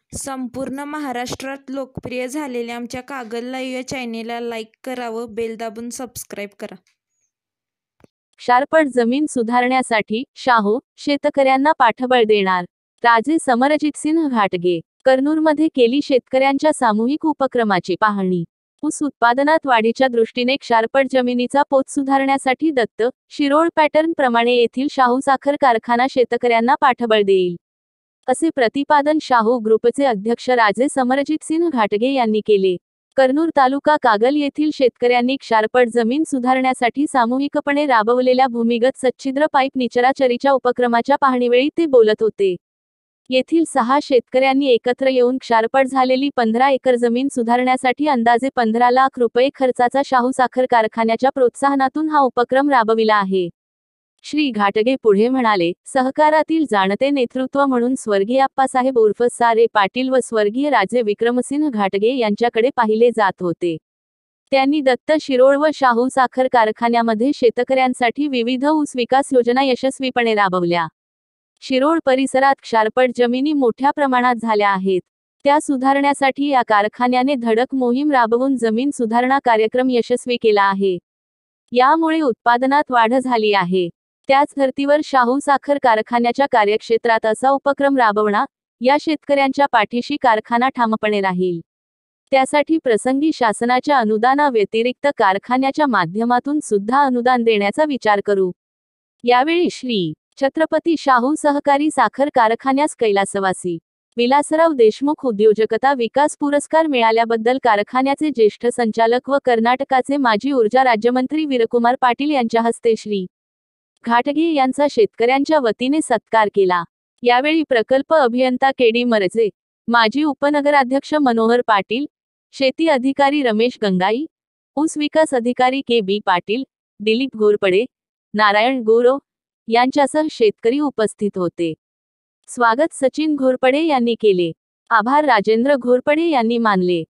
संपूर्ण महाराष्ट्रात लोकप्रिय झालेल्या आमच्या कागल लाईव्ह या चॅनेलला लाईक करा व बेल दाबून सबस्क्राईब करा. क्षारपड जमीन सुधारण्यासाठी शाहू शेतकऱ्यांना पाठबळ देणार. राजे समरजितसिंह घाटगे कर्नूलमध्ये केली शेतकऱ्यांच्या सामूहिक उपक्रमाची पाहणी. ऊस उत्पादनात वाढीच्या दृष्टीने क्षारपड जमिनीचा पोत सुधारण्यासाठी दत्त शिरोळ पॅटर्न प्रमाणे येथील शाहू साखर कारखाना शेतकऱ्यांना पाठबळ देईल, असे प्रतिपादन शाहू ग्रुपचे अध्यक्ष राजे समरजितसिंह घाटगे यांनी केले. कर्नूल तालुका कागल येथील शेतकऱ्यांनी क्षारपड जमीन सुधारण्यासाठी सामूहिकपणे राबवलेल्या भूमिगत सच्छिद्र पाईप निचराचरीच्या उपक्रमाच्या पाहणीवेळी ते बोलत होते. येथील 6 शेतकऱ्यांनी एकत्र येऊन क्षारपड झालेली 15 एकर जमीन सुधारण्यासाठी अंदाजे 15 लाख रुपये खर्चाचा शाहू साखर कारखान्याच्या प्रोत्साहनातून हा उपक्रम राबविला आहे. श्री घाटगे पुढे म्हणाले, सहकारातील जाणते नेतृत्व म्हणून स्वर्गीय आप्पासाहेब उर्फ सारे पाटील व स्वर्गीय राजे विक्रमसिंह घाटगे यांच्याकडे पाहिले जात होते. त्यांनी दत्त शिरोळ व शाहू साखर कारखान्यामध्ये शेतकऱ्यांसाठी विविध ऊस विकास योजना यशस्वीपणे राबवल्या. शिरोळ परिसरात क्षारपड जमिनी मोठ्या प्रमाणात झाल्या आहेत. त्या सुधारण्यासाठी या कारखान्याने धडक मोहीम राबवून जमीन सुधारणा कार्यक्रम यशस्वी केला आहे. यामुळे उत्पादनात वाढ झाली आहे. त्याच धर्तीवर शाहू साखर कारखान्याच्या कार्यक्षेत्रात असा उपक्रम राबवणं, या शेतकऱ्यांच्या पाठीशी कारखाना ठामपणे राहील. त्यासाठी प्रसंगी शासनाच्या अनुदानाव्यतिरिक्त कारखान्याच्या माध्यमातून सुद्धा अनुदान देण्याचा विचार करू. यावेळी श्री छत्रपती शाहू सहकारी साखर कारखान्यास कैलासवासी विलासराव देशमुख उद्योजकता विकास पुरस्कार मिळाल्याबद्दल कारखान्याचे ज्येष्ठ संचालक व कर्नाटकाचे माजी ऊर्जा राज्यमंत्री वीरकुमार पाटील यांच्या हस्ते श्री घाटगे यांचा शेतकऱ्यांच्या वतीने सत्कार केला. यावेळी प्रकल्प अभियंता के.डी. मरजे, माजी उपनगराध्यक्ष मनोहर पाटील, शेती अधिकारी रमेश गंगाई, ऊस विकास अधिकारी के.बी. पाटील, दिलीप घोरपडे, नारायण गोरो यांच्यासह शेतकरी उपस्थित होते. स्वागत सचिन घोरपडे यांनी केले. आभार राजेंद्र घोरपडे यांनी मानले.